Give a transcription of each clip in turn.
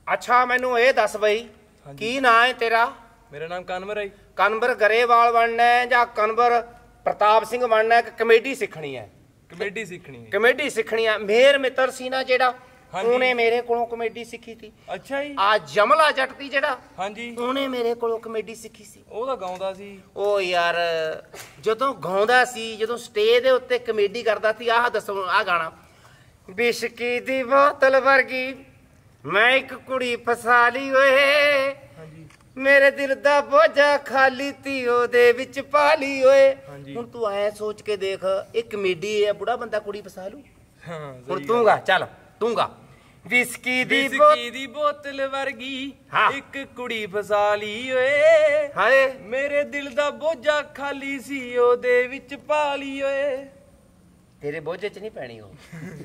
अच्छा मैनू ये दस बई की ना है तेरा? मेरा नाम कनवर है। कनवर गरेवाल बनना है या कनवर प्रताप सिंह बनना है कि कमेडी सीखनी है? कमेडी सीखनी है। कमेडी सीखनी है। मेर मित्र सी ना जेड़ा ਉਹਨੇ ਮੇਰੇ ਕੋਲੋਂ ਕਮੇਡੀ ਸਿੱਖੀ ਸੀ। ਅੱਛਾ ਜੀ। ਆ ਜਮਲਾ ਜੱਟ ਦੀ ਜਿਹੜਾ ਹਾਂਜੀ ਉਹਨੇ ਮੇਰੇ ਕੋਲੋਂ ਕਮੇਡੀ ਸਿੱਖੀ ਸੀ। ਉਹ ਤਾਂ ਗਾਉਂਦਾ ਸੀ। ਉਹ ਯਾਰ ਜਦੋਂ ਗਾਉਂਦਾ ਸੀ, ਜਦੋਂ ਸਟੇਜ ਦੇ ਉੱਤੇ ਕਮੇਡੀ ਕਰਦਾ ਸੀ, ਆਹ ਦੱਸੋ ਆਹ ਗਾਣਾ, ਬਿਸ਼ਕੀ ਦੀ ਬੋਤਲ ਵਰਗੀ ਮੈਂ ਇੱਕ ਕੁੜੀ ਫਸਾ ਲਈ ਓਏ, ਮੇਰੇ ਦਿਲ ਦਾ ਬੋਝਾ ਖਾਲੀ ਤੀ ਉਹਦੇ ਵਿੱਚ ਪਾ ਲਈ ਓਏ। ਹੁਣ ਤੂੰ ਐ ਸੋਚ ਕੇ ਦੇਖ, ਇਹ ਕਮੇਡੀ ਹੈ, ਬੁੜਾ ਬੰਦਾ ਕੁੜੀ ਫਸਾ ਲੂ। ਹੁਣ ਤੂੰ ਗਾ, ਚੱਲ ਤੂੰ ਗਾ। ਵਿਸਕੀ ਦੀ ਬੋਤਲ ਵਰਗੀ ਇੱਕ ਕੁੜੀ ਫਸਾ ਲਈ ਓਏ, ਹਾਏ ਮੇਰੇ ਦਿਲ ਦਾ ਬੋਝਾ ਖਾਲੀ ਸੀ ਉਹਦੇ ਵਿੱਚ ਪਾ ਲਈ ਓਏ। ਤੇਰੇ ਬੋਝੇ 'ਚ ਨਹੀਂ ਪੈਣੀ ਉਹ।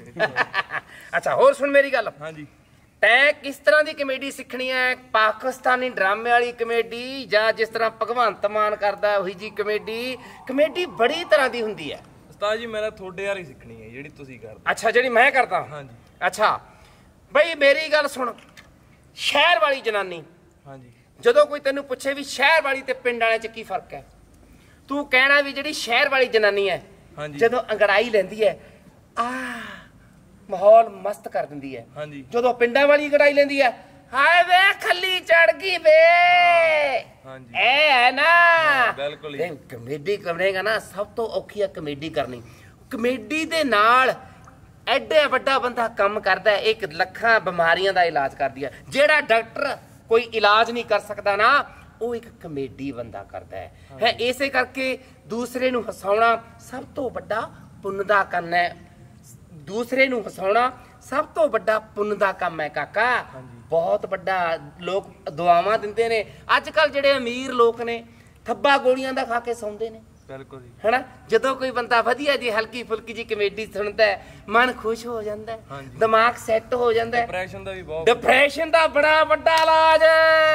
ਅੱਛਾ ਹੋਰ ਸੁਣ ਮੇਰੀ ਗੱਲ। ਹਾਂਜੀ। ਤੈਂ ਕਿਸ ਤਰ੍ਹਾਂ ਦੀ ਕਮੇਡੀ ਸਿੱਖਣੀ ਹੈ? ਪਾਕਿਸਤਾਨੀ ਡਰਾਮੇ ਵਾਲੀ ਕਮੇਡੀ ਜਾਂ ਜਿਸ ਤਰ੍ਹਾਂ ਭਗਵੰਤ ਮਾਨ ਕਰਦਾ ਉਹੀ ਜੀ ਕਮੇਡੀ? ਕਮੇਡੀ ਬੜੀ ਤਰ੍ਹਾਂ ਦੀ ਹੁੰਦੀ ਹੈ ਉਸਤਾਦ ਜੀ। ਮੈਂ ਤੁਹਾਡੇ ਵਾਲੀ ਸਿੱਖਣੀ ਹੈ ਜਿਹੜੀ ਤੁਸੀਂ ਕਰਦੇ। ਅੱਛਾ ਜਿਹੜੀ ਮੈਂ ਕਰਦਾ। ਹਾਂਜੀ। ਅੱਛਾ ਬਈ ਮੇਰੀ ਗੱਲ ਸੁਣ, ਸ਼ਹਿਰ ਵਾਲੀ ਜਨਾਨੀ, ਹਾਂਜੀ, ਜਦੋਂ ਕੋਈ ਤੈਨੂੰ ਪੁੱਛੇ ਵੀ ਸ਼ਹਿਰ ਵਾਲੀ ਤੇ ਪਿੰਡ ਵਾਲੇ 'ਚ ਕੀ ਫਰਕ ਹੈ, ਤੂੰ ਕਹਿਣਾ ਵੀ ਜਿਹੜੀ ਸ਼ਹਿਰ ਵਾਲੀ ਜਨਾਨੀ ਹੈ ਜਦੋਂ ਅੰਗੜਾਈ ਲੈਂਦੀ ਹੈ ਆ ਮਾਹੌਲ ਮਸਤ ਕਰ ਦਿੰਦੀ ਹੈ। ਹਾਂਜੀ। ਜਦੋਂ ਪਿੰਡਾਂ ਵਾਲੀ ਅੰਗੜਾਈ ਲੈਂਦੀ ਹੈ, ਹਾਏ ਵੇ ਖੱਲੀ ਚੜ ਗਈ ਵੇ। ਹਾਂਜੀ ਇਹ ਹੈ ਨਾ। ਬਿਲਕੁਲ। ਕਮੇਡੀ ਕਰੇਗਾ ਨਾ, ਸਭ ਤੋਂ ਔਖੀ ਹੈ ਕਮੇਡੀ ਕਰਨੀ। ਕਮੇਡੀ ਦੇ ਨਾਲ ਐਡਾ ਵੱਡਾ ਬੰਦਾ ਕੰਮ ਕਰਦਾ, ਇੱਕ ਲੱਖਾਂ ਬਿਮਾਰੀਆਂ ਦਾ ਇਲਾਜ ਕਰਦੀ ਹੈ। ਜਿਹੜਾ ਡਾਕਟਰ ਕੋਈ ਇਲਾਜ ਨਹੀਂ ਕਰ ਸਕਦਾ ਨਾ, ਉਹ ਇੱਕ ਕਮੇਡੀ ਬੰਦਾ ਕਰਦਾ ਹੈ। ਇਸੇ ਕਰਕੇ ਦੂਸਰੇ ਨੂੰ ਹਸਾਉਣਾ ਸਭ ਤੋਂ ਵੱਡਾ ਪੁੰਨ ਦਾ ਕੰਮ ਹੈ। ਦੂਸਰੇ ਨੂੰ ਹਸਾਉਣਾ ਸਭ ਤੋਂ ਵੱਡਾ ਪੁੰਨ ਦਾ ਕੰਮ ਹੈ ਕਾਕਾ, ਬਹੁਤ ਵੱਡਾ। ਲੋਕ ਦੁਆਵਾਂ ਦਿੰਦੇ ਨੇ। ਅੱਜ ਕੱਲ ਜਿਹੜੇ ਅਮੀਰ ਲੋਕ ਨੇ ਥੱਬਾ ਗੋਲੀਆਂ ਦਾ ਖਾ ਕੇ ਸੌਂਦੇ ਨੇ। ਬਿਲਕੁਲ ਜੀ। ਹੈਨਾ, ਜਦੋਂ ਕੋਈ ਬੰਦਾ ਵਧੀਆ ਜੀ ਹਲਕੀ ਫੁਲਕੀ ਜੀ ਕਮੇਡੀ ਸੁਣਦਾ ਹੈ, ਮਨ ਖੁਸ਼ ਹੋ ਜਾਂਦਾ ਹੈ, ਦਿਮਾਗ ਸੈੱਟ ਹੋ ਜਾਂਦਾ ਹੈ। ਡਿਪਰੈਸ਼ਨ ਦਾ ਵੀ ਬਹੁਤ, ਡਿਪਰੈਸ਼ਨ ਦਾ ਬੜਾ ਵੱਡਾ ਇਲਾਜ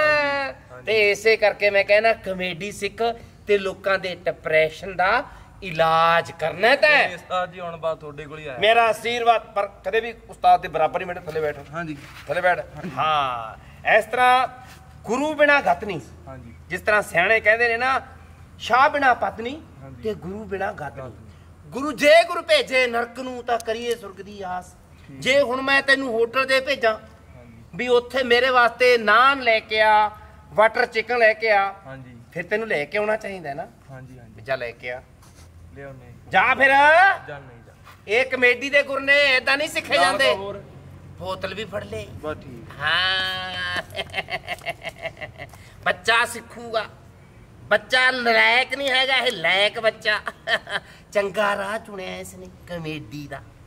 ਹੈ। ਤੇ ਇਸੇ ਕਰਕੇ ਮੈਂ ਕਹਿੰਦਾ ਕਮੇਡੀ ਸਿੱਖ ਤੇ ਲੋਕਾਂ ਦੇ ਡਿਪਰੈਸ਼ਨ ਦਾ ਇਲਾਜ ਕਰਨਾ। ਤੈਂ ਉਸਤਾਦ ਜੀ ਹੁਣ ਬਾਤ ਤੁਹਾਡੇ ਕੋਲ ਹੀ ਆਇਆ। ਮੇਰਾ ਆਸ਼ੀਰਵਾਦ, ਪਰ ਕਦੇ ਵੀ ਉਸਤਾਦ ਦੇ ਬਰਾਬਰ ਹੀ। ਮੇਰੇ ਥੱਲੇ ਬੈਠ। ਹਾਂਜੀ ਥੱਲੇ ਬੈਠ। ਹਾਂ ਇਸ ਤਰ੍ਹਾਂ ਗੁਰੂ ਬਿਨਾ ਗਤ ਨਹੀਂ। ਹਾਂਜੀ। ਜਿਸ ਤਰ੍ਹਾਂ ਸਿਆਣੇ ਕਹਿੰਦੇ ਨੇ ਨਾ, ਸ਼ਾਹ ਬਿਨਾ ਪਤ ਨਹੀਂ ਤੇ ਗੁਰੂ ਬਿਨਾ ਗਤ ਨਹੀਂ। ਗੁਰੂ ਜੇ ਗੁਰੂ ਭੇਜੇ ਨਰਕ ਨੂੰ ਤਾਂ ਕਰੀਏ ਸੁਰਗ ਦੀ ਆਸ। ਜੇ ਹੁਣ ਮੈਂ ਤੈਨੂੰ ਹੋਟਲ ਦੇ ਭੇਜਾਂ ਵੀ ਉੱਥੇ ਮੇਰੇ ਵਾਸਤੇ ਨਾਨ ਲੈ ਕੇ ਆ, ਵਾਟਰ ਚਿਕਨ ਲੈ ਕੇ ਆ, ਫਿਰ ਤੈਨੂੰ ਲੈ ਕੇ ਆਉਣਾ ਚਾਹੀਦਾ ਨਾ। ਹਾਂਜੀ ਹਾਂਜੀ। ਜਾ ਲੈ ਕੇ ਆ, ਲਿਆਉਣੇ ਜਾ ਫਿਰ। ਜਾ ਨਹੀਂ ਜਾ। ਇਹ ਕਮੇਡੀ ਦੇ ਗੁਰ ਨੇ ਏਦਾਂ ਨਹੀਂ ਸਿੱਖੇ ਜਾਂਦੇ। ਬੋਤਲ ਵੀ ਫੜ ਲੈ। ਬਸ ਠੀਕ। ਹਾਂ ਬੱਚਾ ਸਿੱਖੂਗਾ। ਬੱਚਾ ਨਲਾਇਕ ਨਹੀਂ ਹੈਗਾ, ਇਹ ਲਾਇਕ ਬੱਚਾ। ਚੰਗਾ ਰਾਹ ਚੁਣਿਆ ਇਸਨੇ ਕਮੇਡੀ ਦਾ।